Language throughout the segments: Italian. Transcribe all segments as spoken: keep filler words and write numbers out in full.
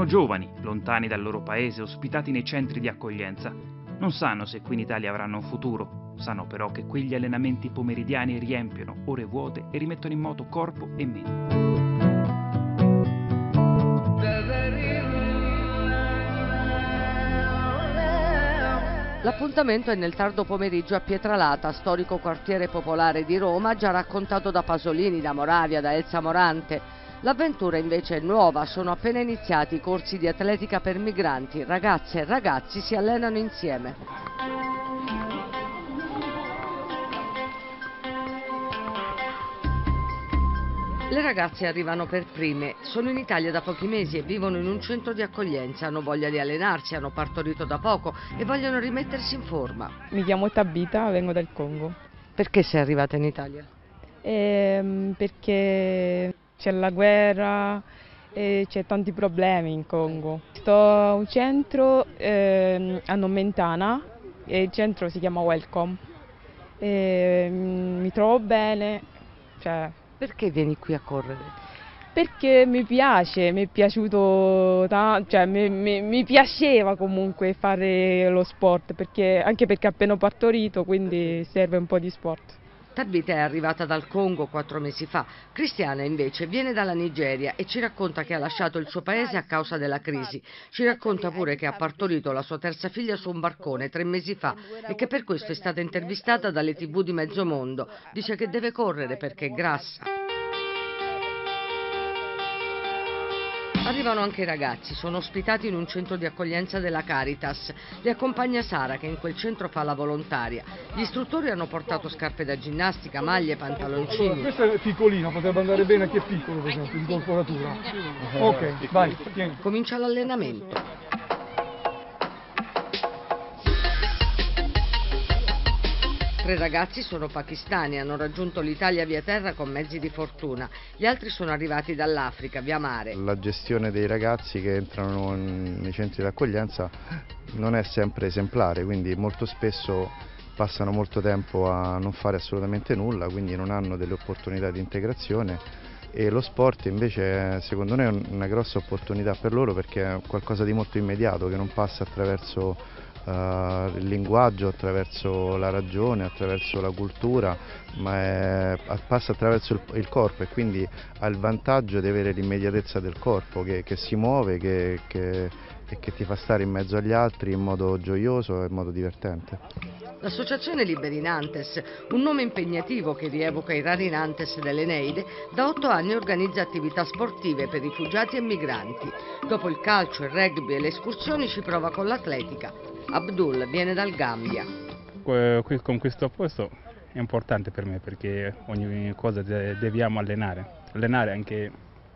Sono giovani, lontani dal loro paese, ospitati nei centri di accoglienza. Non sanno se qui in Italia avranno un futuro, sanno però che quegli allenamenti pomeridiani riempiono ore vuote e rimettono in moto corpo e mente. L'appuntamento è nel tardo pomeriggio a Pietralata, storico quartiere popolare di Roma, già raccontato da Pasolini, da Moravia, da Elsa Morante. L'avventura invece è nuova, sono appena iniziati i corsi di atletica per migranti, ragazze e ragazzi si allenano insieme. Le ragazze arrivano per prime, sono in Italia da pochi mesi e vivono in un centro di accoglienza, hanno voglia di allenarsi, hanno partorito da poco e vogliono rimettersi in forma. Mi chiamo Tabita, vengo dal Congo. Perché sei arrivata in Italia? Ehm, perché c'è la guerra e c'è tanti problemi in Congo. Sto a un centro ehm, a Nomentana e il centro si chiama Welcome. E, mi trovo bene, cioè... Perché vieni qui a correre? Perché mi piace, mi è piaciuto, cioè mi, mi, mi piaceva comunque fare lo sport, perché, anche perché ho appena partorito, quindi serve un po' di sport. Tabita è arrivata dal Congo quattro mesi fa, Cristiana invece viene dalla Nigeria e ci racconta che ha lasciato il suo paese a causa della crisi. Ci racconta pure che ha partorito la sua terza figlia su un barcone tre mesi fa e che per questo è stata intervistata dalle tivù di mezzo mondo. Dice che deve correre perché è grassa. Arrivano anche i ragazzi, sono ospitati in un centro di accoglienza della Caritas. Li accompagna Sara che in quel centro fa la volontaria. Gli istruttori hanno portato scarpe da ginnastica, maglie, pantaloncini. Allora, questo è piccolino, potrebbe andare bene a chi è piccolo per esempio, di corporatura. Ok, vai, tieni. Comincia l'allenamento. Tre ragazzi sono pakistani, hanno raggiunto l'Italia via terra con mezzi di fortuna. Gli altri sono arrivati dall'Africa via mare. La gestione dei ragazzi che entrano nei centri d'accoglienza non è sempre esemplare, quindi molto spesso passano molto tempo a non fare assolutamente nulla, quindi non hanno delle opportunità di integrazione. E lo sport invece secondo me è una grossa opportunità per loro perché è qualcosa di molto immediato che non passa attraverso uh, il linguaggio, attraverso la ragione, attraverso la cultura, ma è, passa attraverso il, il corpo e quindi ha il vantaggio di avere l'immediatezza del corpo che, che si muove che, che, e che ti fa stare in mezzo agli altri in modo gioioso e in modo divertente. L'associazione Liberi Nantes, un nome impegnativo che rievoca i rari Nantes dell'Eneide, da otto anni organizza attività sportive per rifugiati e migranti. Dopo il calcio, il rugby e le escursioni ci prova con l'atletica. Abdul viene dal Gambia. Qui con questo posto è importante per me perché ogni cosa dobbiamo allenare. Allenare anche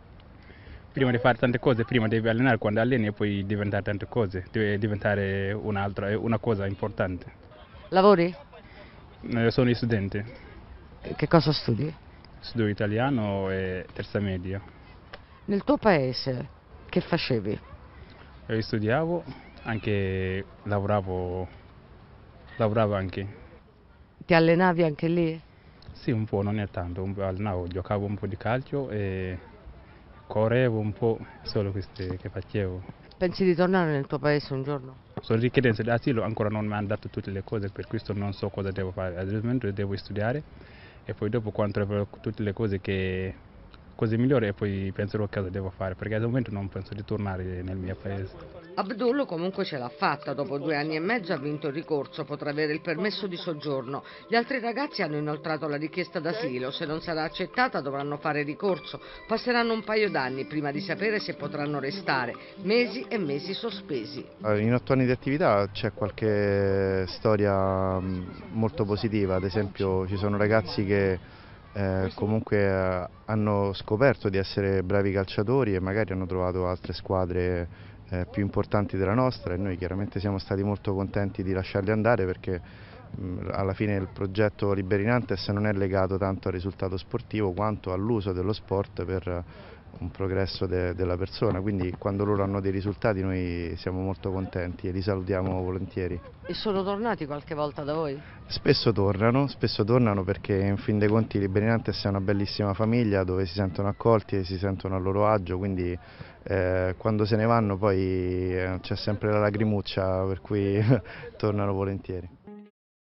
prima di fare tante cose, prima devi allenare, quando alleni e poi diventare tante cose, deve diventare un'altra, una cosa importante. Lavori? Eh, sono studente. Che cosa studi? Studio italiano e terza media. Nel tuo paese che facevi? Io studiavo, anche lavoravo, lavoravo anche. Ti allenavi anche lì? Sì, un po', non è tanto, un po' allenavo, giocavo un po' di calcio e correvo un po', solo queste che facevo. Pensi di tornare nel tuo paese un giorno? Sono richiedente di asilo, ancora non mi hanno dato tutte le cose, per questo non so cosa devo fare. Al momento devo studiare e poi dopo quando troverò tutte le cose che cose migliori e poi penserò cosa devo fare, perché al momento non penso di tornare nel mio paese. Abdul comunque ce l'ha fatta, dopo due anni e mezzo ha vinto il ricorso, potrà avere il permesso di soggiorno. Gli altri ragazzi hanno inoltrato la richiesta d'asilo, se non sarà accettata dovranno fare ricorso, passeranno un paio d'anni prima di sapere se potranno restare, mesi e mesi sospesi. In otto anni di attività c'è qualche storia molto positiva, ad esempio ci sono ragazzi che Eh, comunque eh, hanno scoperto di essere bravi calciatori e magari hanno trovato altre squadre eh, più importanti della nostra e noi chiaramente siamo stati molto contenti di lasciarli andare perché mh, alla fine il progetto Liberi Nantes non è legato tanto al risultato sportivo quanto all'uso dello sport per un progresso de, della persona, quindi quando loro hanno dei risultati noi siamo molto contenti e li salutiamo volentieri. E sono tornati qualche volta da voi? Spesso tornano, spesso tornano perché in fin dei conti Liberi Nantes è una bellissima famiglia dove si sentono accolti e si sentono a loro agio, quindi eh, quando se ne vanno poi eh, c'è sempre la lagrimuccia, per cui tornano volentieri.